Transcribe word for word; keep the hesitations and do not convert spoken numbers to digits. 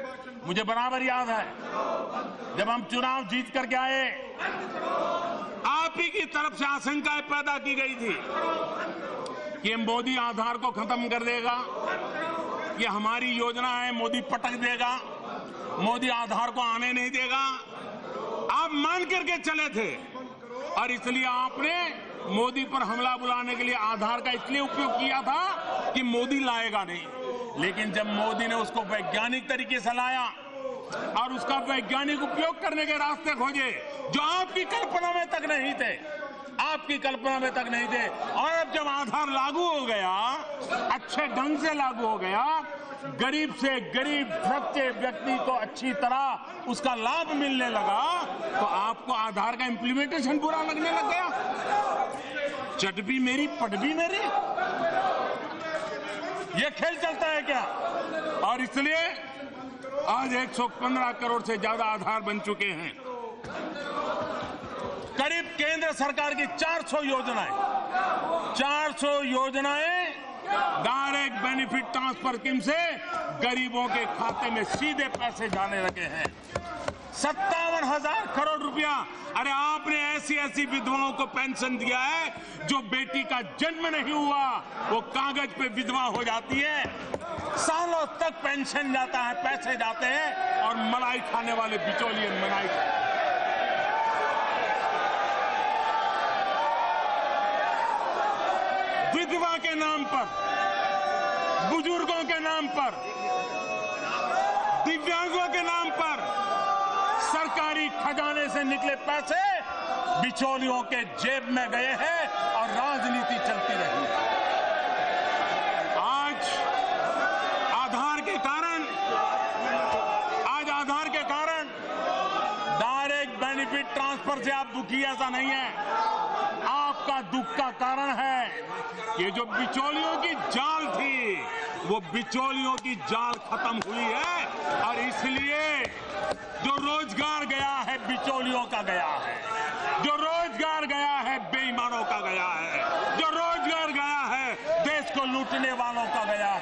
मुझे बराबर याद है जब हम चुनाव जीत करके आए, आप ही की तरफ से आशंकाएं पैदा की गई थी कि मोदी आधार को खत्म कर देगा, कि हमारी योजना है मोदी पटक देगा, मोदी आधार को आने नहीं देगा। आप मान करके चले थे और इसलिए आपने मोदी पर हमला बुलाने के लिए आधार का इसलिए उपयोग किया था कि मोदी लाएगा नहीं। लेकिन जब मोदी ने उसको वैज्ञानिक तरीके से लाया और उसका वैज्ञानिक उपयोग करने के रास्ते खोजे जो आपकी कल्पना में तक नहीं थे, आपकी कल्पना में तक नहीं थे, और अब जब आधार लागू हो गया, अच्छे ढंग से लागू हो गया, गरीब से गरीब सच्चे व्यक्ति को अच्छी तरह उसका लाभ मिलने लगा, तो आपको आधार का इंप्लीमेंटेशन बुरा लगने लग गया। चट भी मेरी पट भी मेरी, ये खेल चलता है क्या? और इसलिए आज एक सौ पंद्रह करोड़ से ज्यादा आधार बन चुके हैं। करीब केंद्र सरकार की चार सौ योजनाएं चार सौ योजनाएं डायरेक्ट बेनिफिट ट्रांसफर स्कीम से गरीबों के खाते में सीधे पैसे जाने लगे हैं। सत्तावन हजार करोड़ रुपया। अरे आपने ऐसी ऐसी विधवाओं को पेंशन दिया है जो बेटी का जन्म नहीं हुआ वो कागज पे विधवा हो जाती है, सालों तक पेंशन जाता है, पैसे जाते हैं, और मलाई खाने वाले बिचौलिए मलाई खाते। विधवा के नाम पर, बुजुर्गों के नाम पर, दिव्यांगों के नाम पर सरकारी खजाने से निकले पैसे बिचौलियों के जेब में गए हैं और राजनीति चलती रही। आज आधार के कारण आज आधार के कारण डायरेक्ट बेनिफिट ट्रांसफर से आप दुखी, ऐसा नहीं है। आपका दुख का कारण है ये जो बिचौलियों की जाल थी, वो बिचौलियों की जाल खत्म हुई है, और इसलिए जो रोजगार गया है बिचौलियों का गया है, जो रोजगार गया है बेईमानों का गया है, जो रोजगार गया है देश को लूटने वालों का गया